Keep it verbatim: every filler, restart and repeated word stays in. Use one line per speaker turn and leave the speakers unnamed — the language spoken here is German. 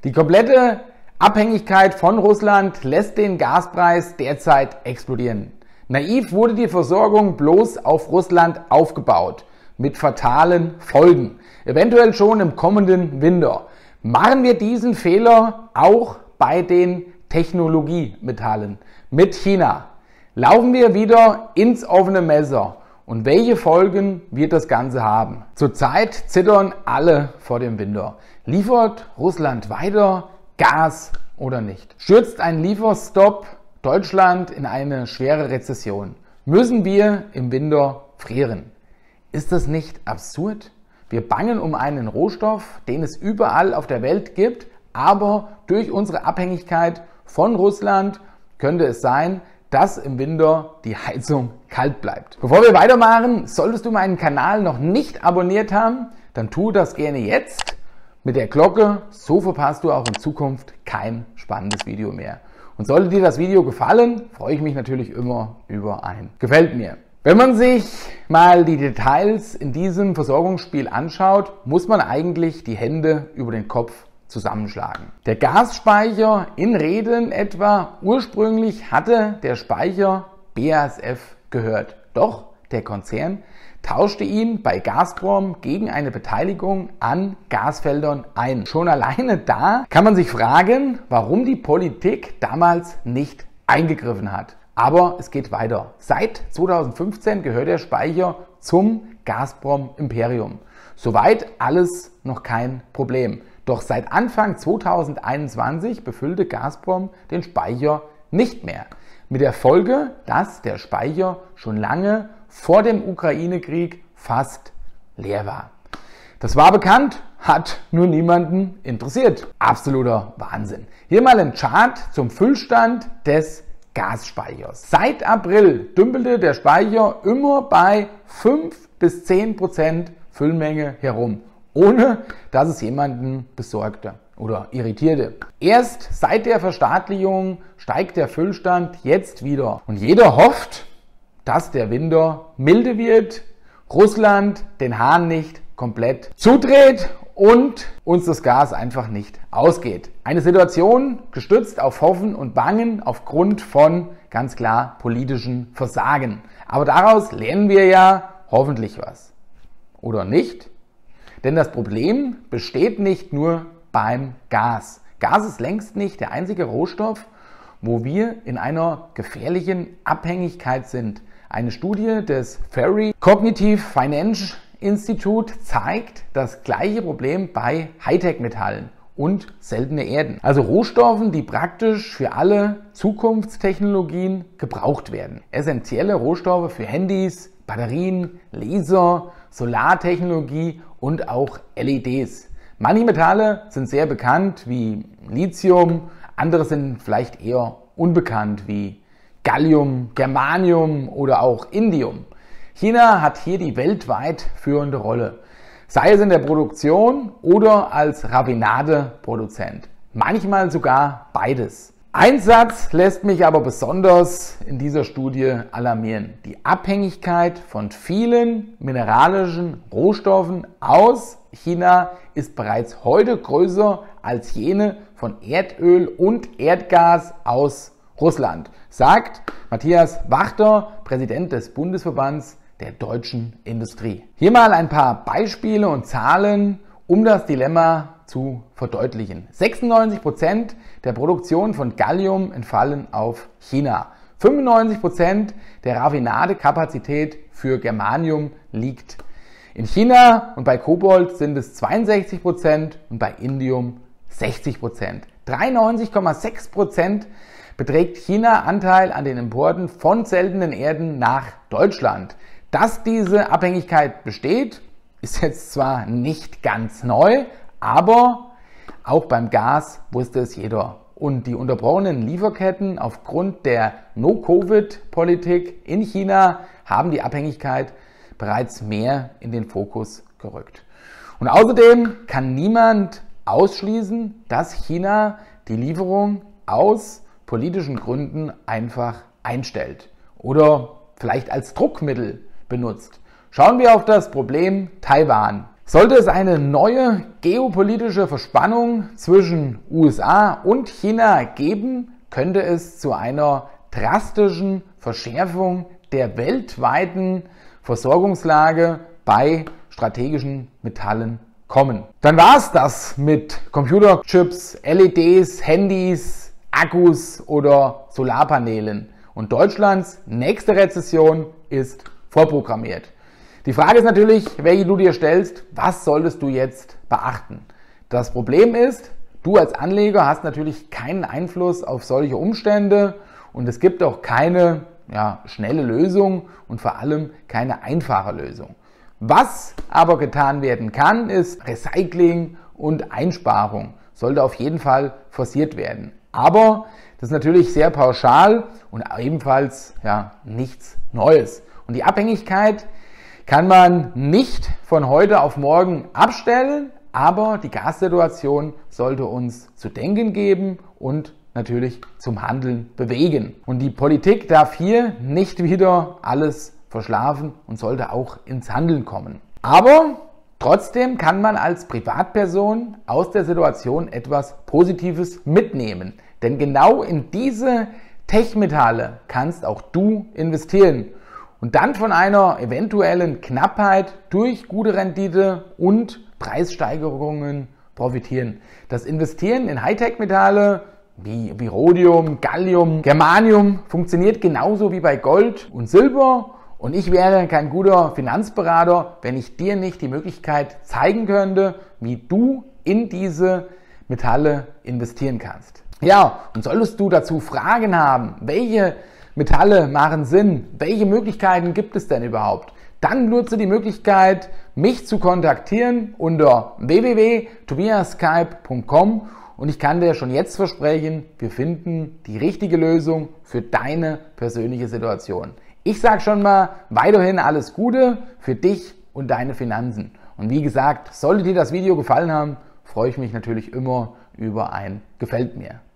Die komplette Abhängigkeit von Russland lässt den Gaspreis derzeit explodieren. Naiv wurde die Versorgung bloß auf Russland aufgebaut, mit fatalen Folgen, eventuell schon im kommenden Winter. Machen wir diesen Fehler auch bei den Technologiemetallen mit China? Laufen wir wieder ins offene Messer? Und welche Folgen wird das Ganze haben? Zurzeit zittern alle vor dem Winter. Liefert Russland weiter Gas oder nicht? Stürzt ein Lieferstopp Deutschland in eine schwere Rezession? Müssen wir im Winter frieren? Ist das nicht absurd? Wir bangen um einen Rohstoff, den es überall auf der Welt gibt, aber durch unsere Abhängigkeit von Russland könnte es sein, dass im Winter die Heizung kalt bleibt. Bevor wir weitermachen, solltest du meinen Kanal noch nicht abonniert haben, dann tu das gerne jetzt mit der Glocke, so verpasst du auch in Zukunft kein spannendes Video mehr. Und sollte dir das Video gefallen, freue ich mich natürlich immer über ein Gefällt mir. Wenn man sich mal die Details in diesem Versorgungsspiel anschaut, muss man eigentlich die Hände über den Kopf zusammenschlagen. Der Gasspeicher in Reden etwa, ursprünglich hatte der Speicher B A S F gehört. Doch der Konzern tauschte ihn bei Gazprom gegen eine Beteiligung an Gasfeldern ein. Schon alleine da kann man sich fragen, warum die Politik damals nicht eingegriffen hat. Aber es geht weiter. Seit zweitausendfünfzehn gehört der Speicher zum Gazprom-Imperium. Soweit alles noch kein Problem. Doch seit Anfang zweitausendeinundzwanzig befüllte Gazprom den Speicher nicht mehr. Mit der Folge, dass der Speicher schon lange vor dem Ukraine-Krieg fast leer war. Das war bekannt, hat nur niemanden interessiert. Absoluter Wahnsinn. Hier mal ein Chart zum Füllstand des Gasspeichers. Seit April dümpelte der Speicher immer bei fünf bis zehn Prozent Füllmenge herum, ohne dass es jemanden besorgte oder irritierte. Erst seit der Verstaatlichung steigt der Füllstand jetzt wieder. Und jeder hofft, dass der Winter milde wird, Russland den Hahn nicht komplett zudreht und uns das Gas einfach nicht ausgeht. Eine Situation gestützt auf Hoffen und Bangen aufgrund von ganz klar politischen Versagen. Aber daraus lernen wir ja hoffentlich was. Oder nicht? Denn das Problem besteht nicht nur beim Gas. Gas ist längst nicht der einzige Rohstoff, wo wir in einer gefährlichen Abhängigkeit sind. Eine Studie des Ferry Cognitive Finance Institute zeigt das gleiche Problem bei Hightech-Metallen und seltene Erden. Also Rohstoffen, die praktisch für alle Zukunftstechnologien gebraucht werden. Essentielle Rohstoffe für Handys, Batterien, Laser, Solartechnologie und auch L E Ds. Manche Metalle sind sehr bekannt wie Lithium, andere sind vielleicht eher unbekannt wie Gallium, Germanium oder auch Indium. China hat hier die weltweit führende Rolle, sei es in der Produktion oder als Raffinadeproduzent. Manchmal sogar beides. Ein Satz lässt mich aber besonders in dieser Studie alarmieren. Die Abhängigkeit von vielen mineralischen Rohstoffen aus China ist bereits heute größer als jene von Erdöl und Erdgas aus Russland, sagt Matthias Wachter, Präsident des Bundesverbands der deutschen Industrie. Hier mal ein paar Beispiele und Zahlen, um das Dilemma zu verdeutlichen. sechsundneunzig Prozent der Produktion von Gallium entfallen auf China. fünfundneunzig Prozent der Raffinadekapazität für Germanium liegt in China und bei Kobold sind es zweiundsechzig Prozent und bei Indium sechzig Prozent. dreiundneunzig Komma sechs Prozent beträgt China Anteil an den Importen von seltenen Erden nach Deutschland. Dass diese Abhängigkeit besteht, ist jetzt zwar nicht ganz neu, aber auch beim Gas wusste es jeder. Und die unterbrochenen Lieferketten aufgrund der No-Covid-Politik in China haben die Abhängigkeit bereits mehr in den Fokus gerückt. Und außerdem kann niemand ausschließen, dass China die Lieferung aus politischen Gründen einfach einstellt oder vielleicht als Druckmittel benutzt. Schauen wir auf das Problem Taiwan. Sollte es eine neue geopolitische Verspannung zwischen U S A und China geben, könnte es zu einer drastischen Verschärfung der weltweiten Versorgungslage bei strategischen Metallen kommen. Dann war es das mit Computerchips, L E Ds, Handys, Akkus oder Solarpanelen. Und Deutschlands nächste Rezession ist vorprogrammiert. Die Frage ist natürlich, welche du dir stellst, was solltest du jetzt beachten? Das Problem ist, du als Anleger hast natürlich keinen Einfluss auf solche Umstände und es gibt auch keine ja, schnelle Lösung und vor allem keine einfache Lösung. Was aber getan werden kann, ist Recycling und Einsparung. Sollte auf jeden Fall forciert werden. Aber das ist natürlich sehr pauschal und ebenfalls ja, nichts Neues. Und die Abhängigkeit kann man nicht von heute auf morgen abstellen, aber die Gassituation sollte uns zu denken geben und natürlich zum Handeln bewegen. Und die Politik darf hier nicht wieder alles verschlafen und sollte auch ins Handeln kommen. Aber trotzdem kann man als Privatperson aus der Situation etwas Positives mitnehmen. Denn genau in diese Tech-Metalle kannst auch du investieren. Und dann von einer eventuellen Knappheit durch gute Rendite und Preissteigerungen profitieren. Das Investieren in Hightech-Metalle wie, wie Rhodium, Gallium, Germanium funktioniert genauso wie bei Gold und Silber. Und ich wäre kein guter Finanzberater, wenn ich dir nicht die Möglichkeit zeigen könnte, wie du in diese Metalle investieren kannst. Ja, und solltest du dazu Fragen haben, welche Metalle machen Sinn, welche Möglichkeiten gibt es denn überhaupt, dann nutze die Möglichkeit, mich zu kontaktieren unter w w w punkt tobias skype punkt com und ich kann dir schon jetzt versprechen, wir finden die richtige Lösung für deine persönliche Situation. Ich sage schon mal weiterhin alles Gute für dich und deine Finanzen. Und wie gesagt, sollte dir das Video gefallen haben, freue ich mich natürlich immer über ein Gefällt mir.